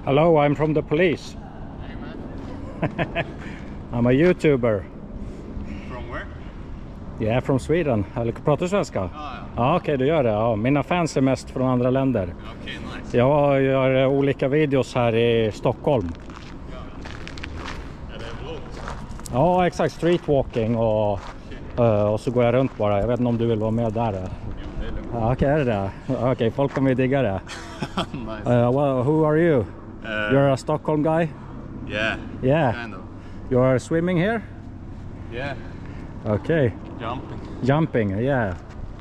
Hello, I'm from the police. Hey, man. I'm a YouTuber. From where? Yeah, from Sweden. Eller pratar du svenska? Ja. Ja, okej, du gör det. Ja, mina fans är mest från andra länder. Okej, nice. Jag gör olika videos här i Stockholm. Ja. Är det vlogs? Ja, exakt. Streetwalking och så går jag runt bara. Jag vet inte om du vill vara med där. Jo, det är lugnt. Ja, okej, är det det? Okej, folk kommer digga det. Nice. Well, who are you? You're a Stockholm guy? Yeah. Yeah. Kind of. You're swimming here? Yeah. Okay. Jumping, yeah.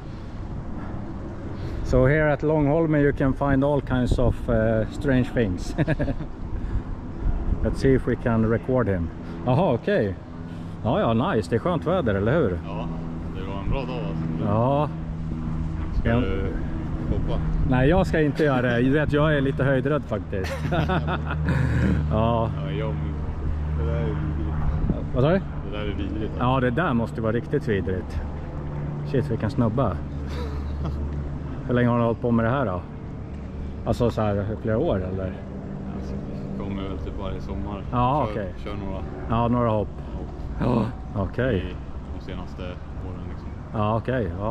So here at Långholmen you can find all kinds of strange things. Let's see if we can record him. Jaha, okej. Ja, nice. Det är skönt väder, eller hur? Ja, det var en bra dag alltså. Ja. Ska du hoppa? Nej, jag ska inte göra det. Du vet, jag är lite höjdrädd faktiskt. Ja. Det där är vidrigt. Vad sa du? Det där är vidrigt. Ja, det där måste vara riktigt vidrigt. Shit, vilken snubba. Hur länge har du hållit på med det här då? Alltså så här flera år eller? Alltså, det kommer väl typ varje sommar. Ja, okej. Kör några. Ja, några hopp. Ja, okej. De senaste åren liksom. Ja, okej. Ja.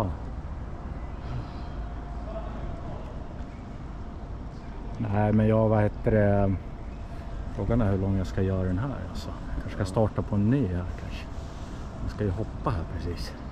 Nej, men jag, vad heter det? Frågan är hur lång jag ska göra den här alltså. Jag kanske ska starta på en ny här kanske. Jag ska ju hoppa här precis.